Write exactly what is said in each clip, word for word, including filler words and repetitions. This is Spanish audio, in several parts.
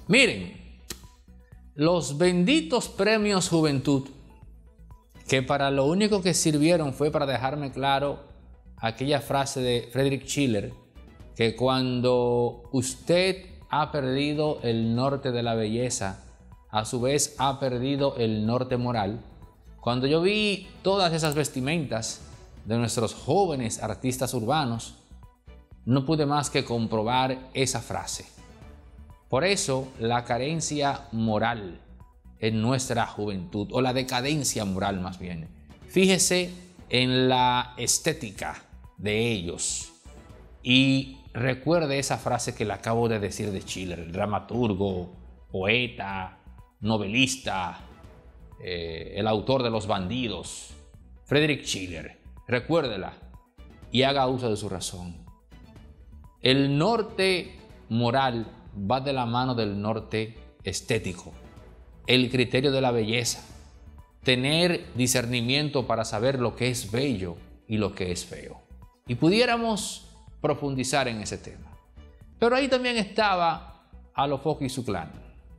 Miren, los benditos premios Juventud, que para lo único que sirvieron fue para dejarme claro aquella frase de Friedrich Schiller, que cuando usted ha perdido el norte de la belleza, a su vez ha perdido el norte moral. Cuando yo vi todas esas vestimentas de nuestros jóvenes artistas urbanos, no pude más que comprobar esa frase. Por eso, la carencia moral en nuestra juventud, o la decadencia moral más bien. Fíjese en la estética de ellos y recuerde esa frase que le acabo de decir de Schiller, el dramaturgo, poeta, novelista, eh, el autor de Los Bandidos, Friedrich Schiller. Recuérdela y haga uso de su razón. El norte moral va de la mano del norte estético, el criterio de la belleza, tener discernimiento para saber lo que es bello y lo que es feo. Y pudiéramos profundizar en ese tema. Pero ahí también estaba Alofoque y su clan.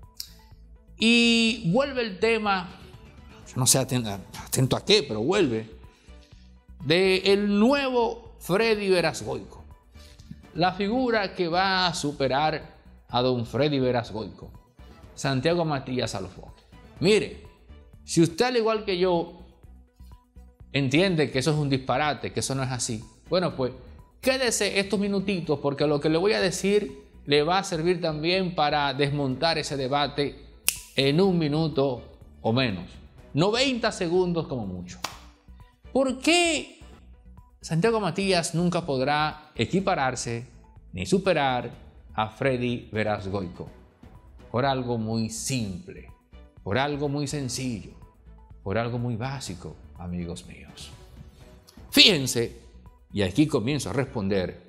Y vuelve el tema, no sé atento, atento a qué, pero vuelve, del nuevo Freddy Veras Goico. La figura que va a superar a don Freddy Veras Goico, Santiago Matías Alofoque. Mire, si usted al igual que yo entiende que eso es un disparate, que eso no es así, bueno pues quédese estos minutitos porque lo que le voy a decir le va a servir también para desmontar ese debate en un minuto o menos, noventa segundos como mucho. ¿Por qué Santiago Matías nunca podrá equipararse ni superar a Freddy Veras Goico? Por algo muy simple, por algo muy sencillo, por algo muy básico, amigos míos. Fíjense, y aquí comienzo a responder,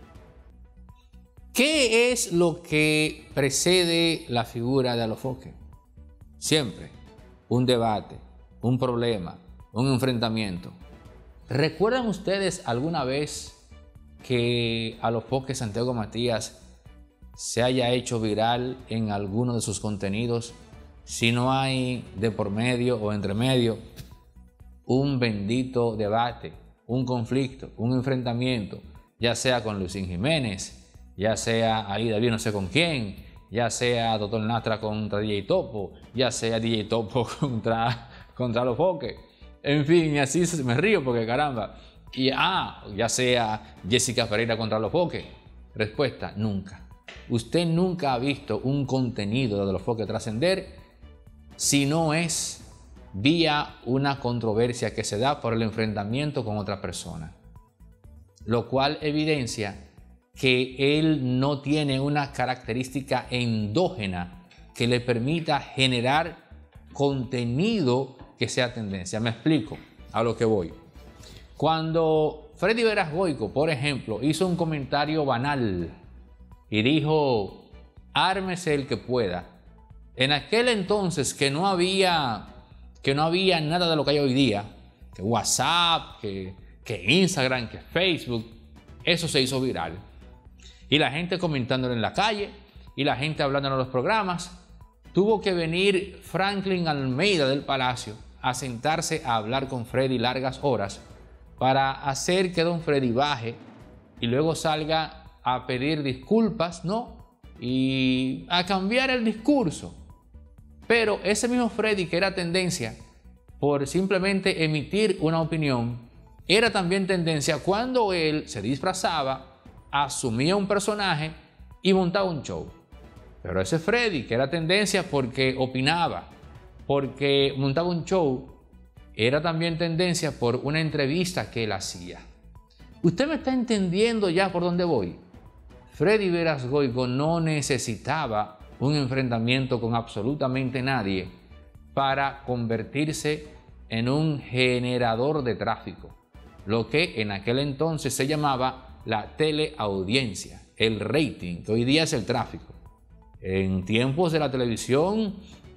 ¿qué es lo que precede la figura de Alofoque? Siempre un debate, un problema, un enfrentamiento. ¿Recuerdan ustedes alguna vez que Alofoque Santiago Matías se haya hecho viral en alguno de sus contenidos, si no hay de por medio o entre medio un bendito debate, un conflicto, un enfrentamiento, ya sea con Luisín Jiménez, ya sea ahí David no sé con quién, ya sea Doctor Nastra contra D J Topo, ya sea D J Topo contra, contra Alofoque? En fin, y así me río porque caramba. Y ah, ya sea Jessica Pereira contra Alofoque. Respuesta, nunca. Usted nunca ha visto un contenido de Alofoque trascender si no es vía una controversia que se da por el enfrentamiento con otra persona. Lo cual evidencia que él no tiene una característica endógena que le permita generar contenido que sea tendencia. Me explico a lo que voy. Cuando Freddy Veras Goico, por ejemplo, hizo un comentario banal y dijo, ármese el que pueda. En aquel entonces que no había, que no había nada de lo que hay hoy día, que WhatsApp, que, que Instagram, que Facebook, eso se hizo viral. Y la gente comentándolo en la calle, y la gente hablando en los programas. Tuvo que venir Franklin Almeida del Palacio a sentarse a hablar con Freddy largas horas para hacer que don Freddy baje y luego salga a pedir disculpas, ¿no? Y a cambiar el discurso. Pero ese mismo Freddy que era tendencia por simplemente emitir una opinión, era también tendencia cuando él se disfrazaba, asumía un personaje y montaba un show. Pero ese Freddy que era tendencia porque opinaba, porque montaba un show, era también tendencia por una entrevista que él hacía. ¿Usted me está entendiendo ya por dónde voy? Freddy Veras Goico no necesitaba un enfrentamiento con absolutamente nadie para convertirse en un generador de tráfico, lo que en aquel entonces se llamaba la teleaudiencia, el rating, que hoy día es el tráfico. En tiempos de la televisión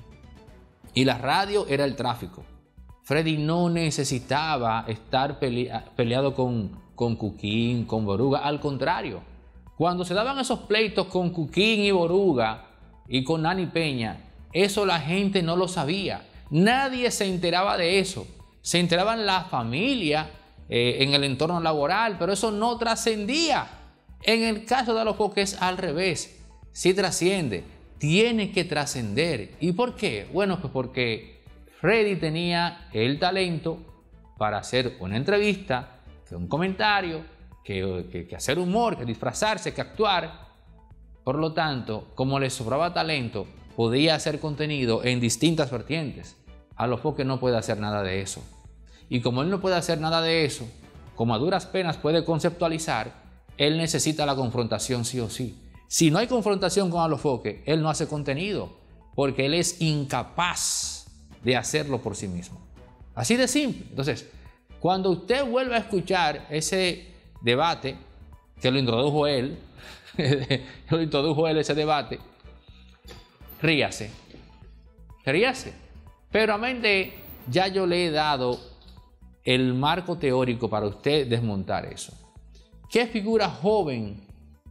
y la radio era el tráfico. Freddy no necesitaba estar pelea, peleado con, con Cuquín, con Boruga, al contrario. Cuando se daban esos pleitos con Cuquín y Boruga y con Nani Peña, eso la gente no lo sabía. Nadie se enteraba de eso. Se enteraban la familia, eh, en el entorno laboral, pero eso no trascendía. En el caso de Alofoque es al revés. Sí trasciende. Tiene que trascender. ¿Y por qué? Bueno, pues porque Freddy tenía el talento para hacer una entrevista, que un comentario, que, que, que hacer humor, que disfrazarse, que actuar. Por lo tanto, como le sobraba talento, podía hacer contenido en distintas vertientes. Alofoque no puede hacer nada de eso. Y como él no puede hacer nada de eso, como a duras penas puede conceptualizar, él necesita la confrontación sí o sí. Si no hay confrontación con Alofoque, él no hace contenido, porque él es incapaz de hacerlo por sí mismo. Así de simple. Entonces, cuando usted vuelva a escuchar ese debate, que lo introdujo él, lo introdujo él ese debate, ríase, ríase. Pero a mente ya yo le he dado el marco teórico para usted desmontar eso. ¿Qué figura joven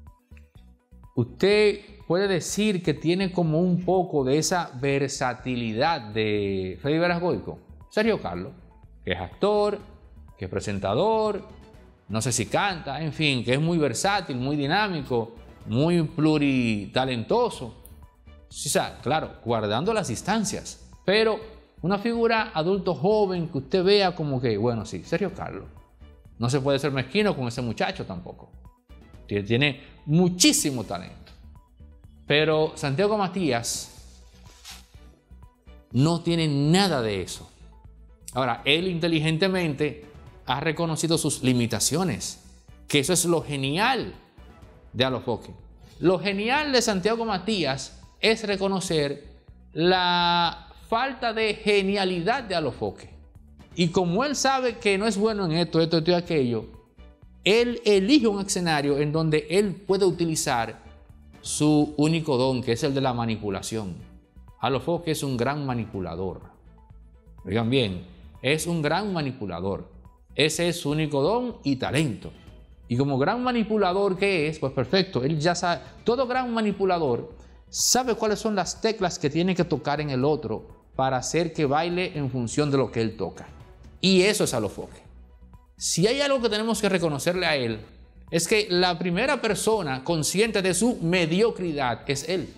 usted puede decir que tiene como un poco de esa versatilidad de Freddy Veras Goico? Sergio Carlos, que es actor, que es presentador, no sé si canta, en fin, que es muy versátil, muy dinámico, muy pluritalentoso. Sí, o sea, claro, guardando las distancias, pero una figura adulto joven que usted vea como que, bueno, sí, Sergio Carlos. No se puede ser mezquino con ese muchacho tampoco. Tiene muchísimo talento. Pero Santiago Matías no tiene nada de eso. Ahora, él inteligentemente ha reconocido sus limitaciones, que eso es lo genial de Alofoque. Lo genial de Santiago Matías es reconocer la falta de genialidad de Alofoque. Y como él sabe que no es bueno en esto, esto, esto y aquello, él elige un escenario en donde él puede utilizar su único don, que es el de la manipulación. Alofoque es un gran manipulador. Oigan bien, es un gran manipulador. Ese es su único don y talento. Y como gran manipulador que es, pues perfecto, él ya sabe, todo gran manipulador sabe cuáles son las teclas que tiene que tocar en el otro para hacer que baile en función de lo que él toca. Y eso es Alofoque. Si hay algo que tenemos que reconocerle a él, es que la primera persona consciente de su mediocridad es él.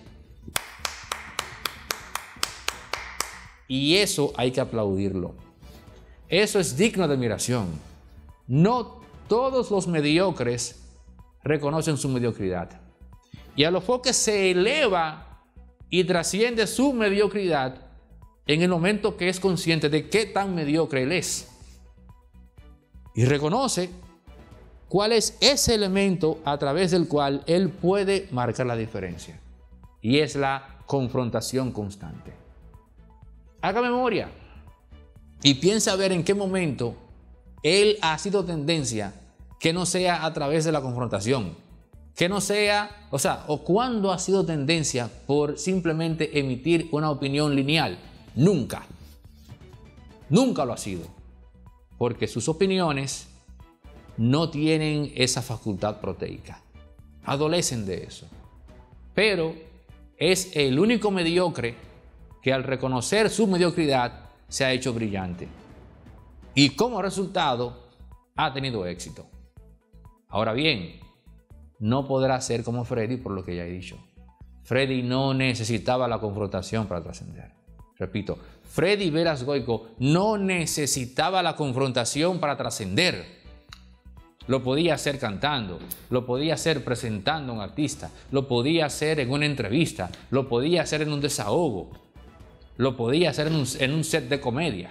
Y eso hay que aplaudirlo. Eso es digno de admiración. No todos los mediocres reconocen su mediocridad. Y Alofoque se eleva y trasciende su mediocridad en el momento que es consciente de qué tan mediocre él es. Y reconoce cuál es ese elemento a través del cual él puede marcar la diferencia. Y es la confrontación constante. Haga memoria y piensa a ver en qué momento él ha sido tendencia que no sea a través de la confrontación. Que no sea, o sea, o cuándo ha sido tendencia por simplemente emitir una opinión lineal. Nunca. Nunca lo ha sido. Porque sus opiniones no tienen esa facultad proteica. Adolecen de eso. Pero es el único mediocre que al reconocer su mediocridad se ha hecho brillante. Y como resultado ha tenido éxito. Ahora bien, no podrá ser como Freddy por lo que ya he dicho. Freddy no necesitaba la confrontación para trascender. Repito, Freddy Veras Goico no necesitaba la confrontación para trascender. Lo podía hacer cantando, lo podía hacer presentando a un artista, lo podía hacer en una entrevista, lo podía hacer en un desahogo, lo podía hacer en un, en un set de comedia.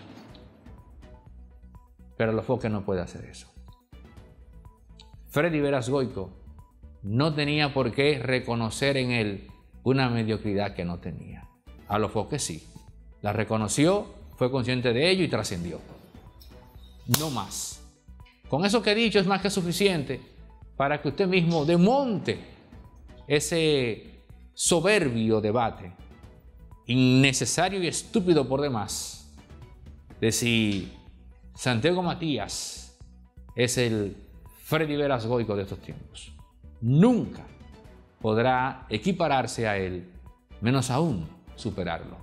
Pero Alofoque no puede hacer eso. Freddy Veras Goico no tenía por qué reconocer en él una mediocridad que no tenía. Alofoque sí. La reconoció, fue consciente de ello y trascendió. No más. Con eso que he dicho es más que suficiente para que usted mismo desmonte ese soberbio debate, innecesario y estúpido por demás, de si Santiago Matías es el Freddy Veras Goico de estos tiempos. Nunca podrá equipararse a él menos aún superarlo.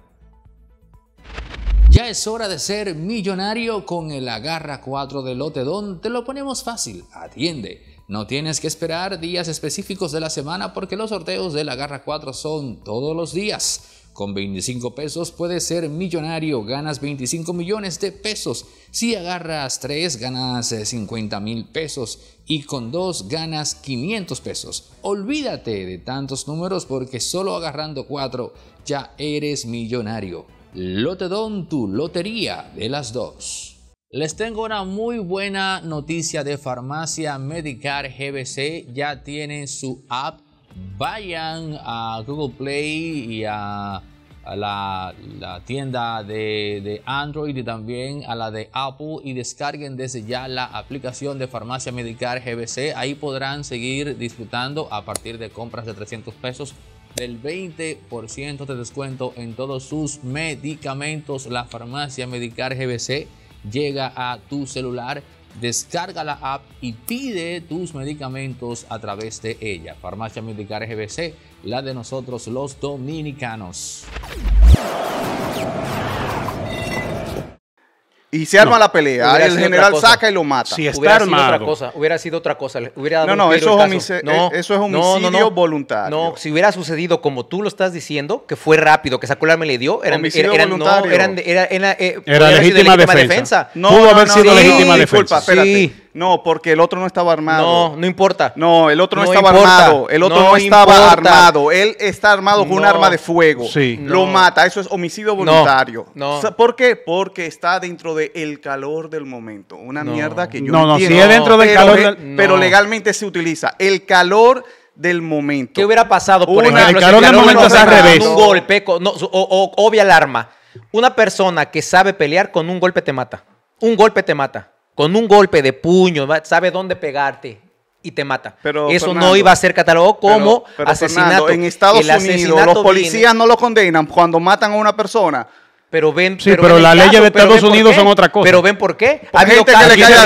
Ya es hora de ser millonario con el Agarra cuatro de Lotedon. Te lo ponemos fácil. Atiende. No tienes que esperar días específicos de la semana porque los sorteos del Agarra cuatro son todos los días. Con veinticinco pesos puedes ser millonario, ganas veinticinco millones de pesos. Si agarras tres, ganas cincuenta mil pesos y con dos ganas quinientos pesos. Olvídate de tantos números porque solo agarrando cuatro ya eres millonario. Lotedon, tu lotería de las dos. Les tengo una muy buena noticia de Farmacia Medicare G B C. Ya tienen su app. Vayan a Google Play y a, a la, la tienda de, de Android y también a la de Apple y descarguen desde ya la aplicación de Farmacia Medicare G B C. Ahí podrán seguir disfrutando a partir de compras de trescientos pesos del veinte por ciento de descuento en todos sus medicamentos. La Farmacia Medicare G B C llega a tu celular. Descarga la app y pide tus medicamentos a través de ella. Farmacia Medicare G B C, la de nosotros los dominicanos. Y se arma no, la pelea, el general saca y lo mata. Si está hubiera armado. Sido otra cosa, hubiera sido otra cosa. Hubiera dado no, no, eso, es homici no, eso es homicidio no, no, no. voluntario. No, si hubiera sucedido como tú lo estás diciendo, que fue rápido, que sacó el arma y le dio, eran, homicidio eran, voluntario. No, eran, era, era, eh, era legítima, legítima defensa. defensa. No, Pudo no, haber no, sido no, legítima sí, defensa. Disculpa, espérate. Sí. No, porque el otro no estaba armado. No, no importa. No, el otro no, no estaba importa. armado. El otro no, no estaba importa. armado. Él está armado con no. un arma de fuego. Sí. Lo no. mata. Eso es homicidio voluntario. No. No. ¿Por qué? Porque está dentro del calor del momento. Una no. mierda que yo no, no, no entiendo. Si es dentro del pero, calor le, del... pero no. legalmente se utiliza. El calor del momento. ¿Qué hubiera pasado, por Una, ejemplo, el calor del momento es al revés? Un golpe, no, o, o, obvia el arma. Una persona que sabe pelear con un golpe te mata. Un golpe te mata. Con un golpe de puño, sabe dónde pegarte y te mata. Pero, Eso Fernando, no iba a ser catalogado como pero, pero asesinato. Fernando, en Estados el Unidos los policías viene... no lo condenan cuando matan a una persona. Pero ven, sí, pero, pero ven las leyes de Estados Unidos son otra cosa. Pero ven por qué. Ha habido gente que le cae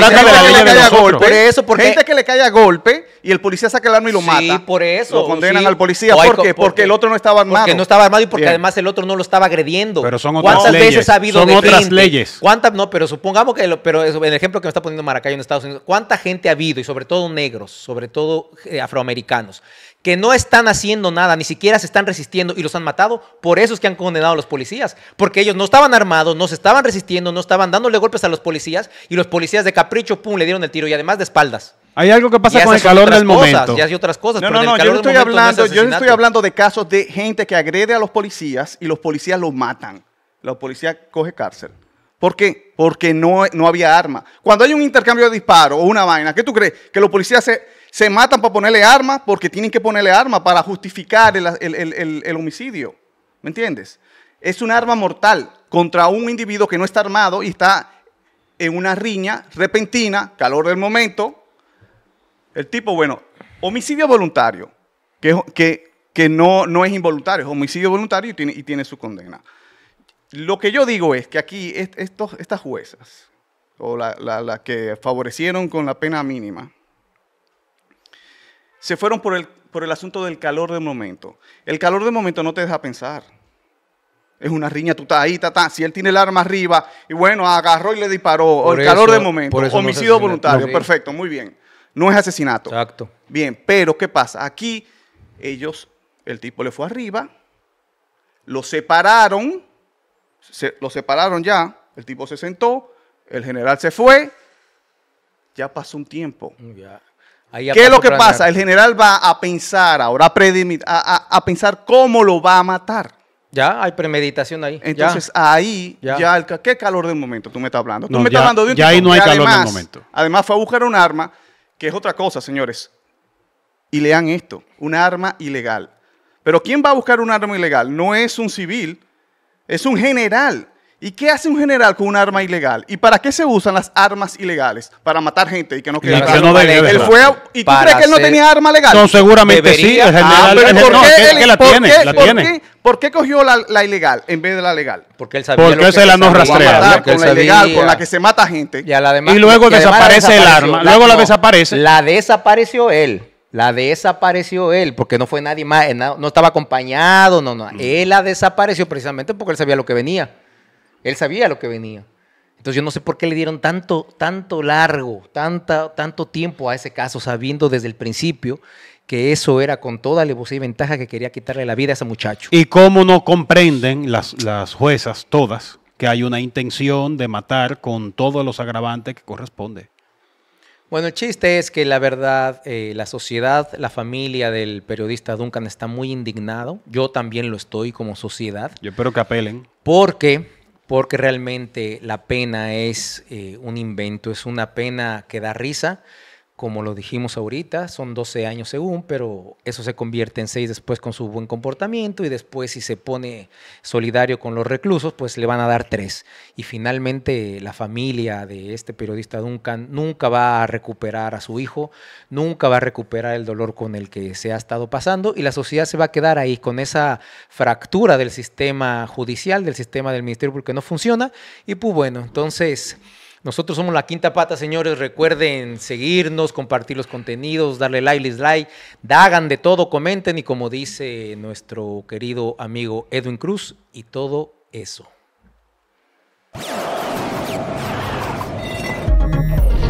a golpe. Por eso, porque gente que le cae a golpe y el policía saca el arma y lo sí, mata. Sí, por eso. Lo condenan sí. al policía. ¿Por qué? Porque, porque el otro no estaba armado. Porque no estaba armado y porque Bien. además el otro no lo estaba agrediendo. Pero son otras ¿Cuántas leyes. veces ha habido son de otras gente? leyes. ¿Cuántas? No, pero supongamos que, lo, pero eso, el ejemplo que me está poniendo Maracayo en Estados Unidos, ¿cuánta gente ha habido? Y sobre todo negros, sobre todo eh, afroamericanos, que no están haciendo nada, ni siquiera se están resistiendo y los han matado. Por eso es que han condenado a los policías, porque ellos no estaban armados, no se estaban resistiendo, no estaban dándole golpes a los policías y los policías de capricho, pum, le dieron el tiro y además de espaldas. Hay algo que pasa con el calor del cosas, momento. Ya hay otras cosas, no, pero no, no, calor yo no estoy hablando, no es yo no estoy hablando de casos de gente que agrede a los policías y los policías los matan. Los policías cogen cárcel. ¿Por qué? Porque no, no había arma. Cuando hay un intercambio de disparos o una vaina, ¿qué tú crees? Que los policías se, se matan para ponerle armas porque tienen que ponerle armas para justificar el, el, el, el, el homicidio. ¿Me entiendes? Es un arma mortal contra un individuo que no está armado y está en una riña repentina, calor del momento. El tipo, bueno, homicidio voluntario, que, que, que no, no es involuntario, es homicidio voluntario y tiene, y tiene su condena. Lo que yo digo es que aquí estos, estas juezas, o las la, la que favorecieron con la pena mínima, se fueron por el, por el asunto del calor del momento. El calor del momento no te deja pensar. Es una riña, tú estás ahí, ta, ta. Si él tiene el arma arriba, y bueno, agarró y le disparó, o el eso, calor del momento, homicidio no voluntario, no, perfecto, muy bien. No es asesinato. Exacto. Bien, pero ¿qué pasa? Aquí ellos, el tipo le fue arriba, lo separaron, se, lo separaron ya, el tipo se sentó, el general se fue, ya pasó un tiempo. Ya. ¿Qué es lo que pasa? El general va a pensar ahora, a, a, a, a pensar cómo lo va a matar. Ya, hay premeditación ahí. Entonces ya. ahí, ya, ya el, ¿qué calor del momento tú me estás hablando? Tú no, me ya, estás hablando de un ya tipo ahí no hay que calor además, del momento. Además fue a buscar un arma, que es otra cosa, señores. Y lean esto, un arma ilegal. Pero ¿quién va a buscar un arma ilegal? No es un civil, es un general. ¿Y qué hace un general con un arma ilegal? ¿Y para qué se usan las armas ilegales? Para matar gente y que no quede claro. No él fue a, ¿Y tú para crees que él no tenía arma legal? No, seguramente Debería. sí. El general, ah, pero el, ¿por no, qué es él, que la ¿por tiene, qué, la ¿por tiene. Qué, ¿Por qué cogió la, la ilegal en vez de la legal? Porque él sabía Porque lo esa que la no rastrea. Matar con la ilegal, con la que se mata gente. Y, a la demás, y luego desaparece el arma. La, luego la no, desaparece. La desapareció él. La desapareció él, porque no fue nadie más, no, no estaba acompañado, no, no. Mm. Él la desapareció precisamente porque él sabía lo que venía. Él sabía lo que venía. Entonces yo no sé por qué le dieron tanto, tanto largo, tanta, tanto tiempo a ese caso, sabiendo desde el principio que eso era con toda alevosía y ventaja que quería quitarle la vida a ese muchacho. Y cómo no comprenden las, las juezas todas que hay una intención de matar con todos los agravantes que corresponde. Bueno, el chiste es que la verdad, eh, la sociedad, la familia del periodista Duncan está muy indignado. Yo también lo estoy como sociedad. Yo espero que apelen. Porque, porque realmente la pena es eh, un invento, es una pena que da risa. Como lo dijimos ahorita, son doce años según, pero eso se convierte en seis después con su buen comportamiento y después si se pone solidario con los reclusos, pues le van a dar tres. Y finalmente la familia de este periodista Duncan nunca va a recuperar a su hijo, nunca va a recuperar el dolor con el que se ha estado pasando y la sociedad se va a quedar ahí con esa fractura del sistema judicial, del sistema del Ministerio Público que no funciona. Y pues bueno, entonces... Nosotros somos La Quinta Pata, señores. Recuerden seguirnos, compartir los contenidos, darle like, dislike, hagan de todo, comenten y como dice nuestro querido amigo Edwin Cruz, y todo eso.